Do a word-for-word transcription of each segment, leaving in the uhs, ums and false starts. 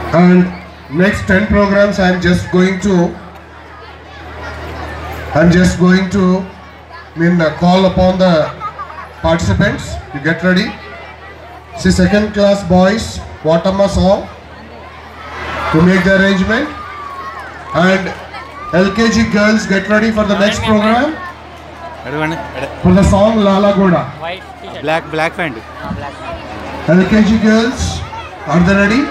And next ten programs I am just going to I am just going to mean uh, call upon the participants. You get ready. See, second class boys, Watama song to make the arrangement, and L K G girls get ready for the next program for the song Lala Goda. Black black band. L K G girls, are they ready?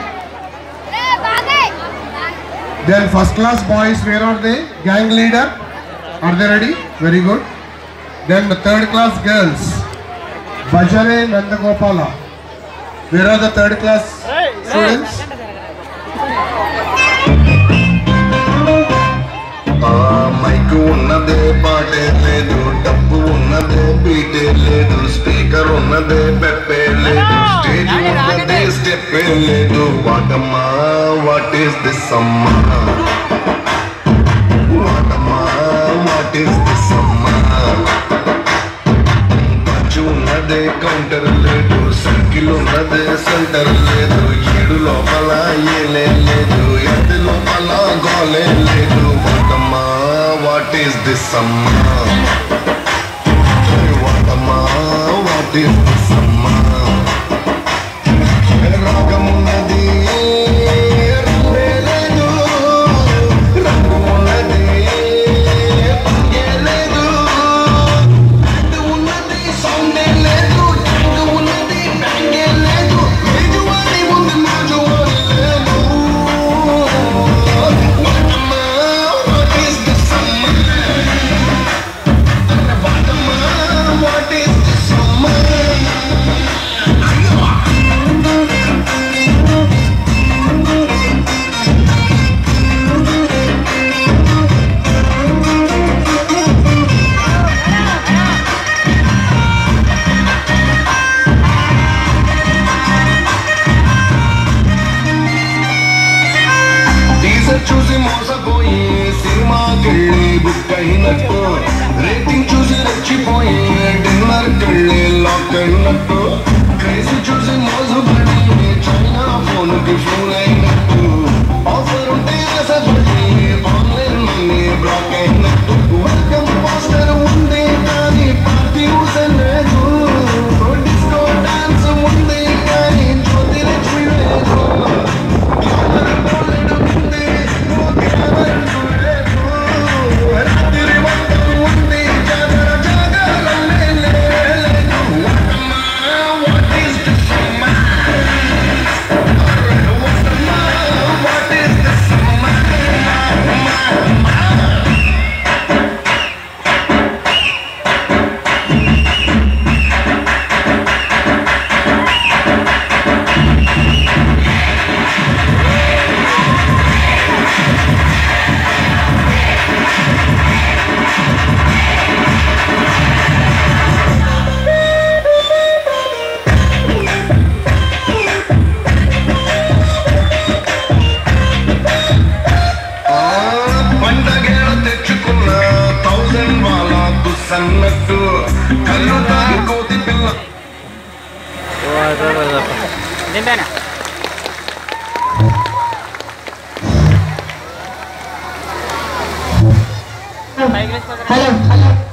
Then first class boys, where are they? Gang leader, are they ready? Very good. Then the third class girls, Bajare Nandagopala. Where are the third class students? Mic unnade, paate ledu, dabbu unnade, beat ledu, speaker unnade, peppe ledu, stage unnade, step ledu. Vaatama, what is this amma? Vaatama, what is this amma? Punch unnade, counter ledu, circle unnade, center ledu, yedu lopala yele ledu, yadu lopala gole ledu. Vaatama, what is this amma? Vaatama, what is this amma? Ragam unnadi, range ledu, rangu unnadi, pange ledu, beat unnadi, sound ledu, tangu unnadi, bange ledu, mejuwani undi majuwani ledu. Vaatama, what is this amma? Vaatama, what is this amma? Teaser చూసి మోసపోయి సినిమాకెళ్ళి book అయినట్టు, rating చూసి రెచ్చిపోయి dinner కెళ్ళి lock అయినట్టు, craze చూసి మోసపడి China phone కి ఫోన్ అయినట్టు, ఆఫర్ ఉంటే ఆశపడి ఆన్లైన్ మనీ బ్లాక్ అయినట్టు, వెల్కమ్ పోస్టర్ ఉంది కానీ పార్టీ ఊసలేదు, డిస్కో డాన్స్ ఉంది కానీ జ్యోతి లక్ష్మి లేదు, గ్లామర్ బోలెడు ఉంది గ్లామర్ చూడలేదు, రాత్రి మొత్తం ఉంది జాగర జాగరలే లేదు. Vaatama, what is this amma? Vaatama, what is this amma? పండగేళ తెచ్చుకున్న థౌసండ్ వాళ్ళ దుస్సన్నట్టు, కళ్ళు తాగి కోతి పిల్ల హలో హలో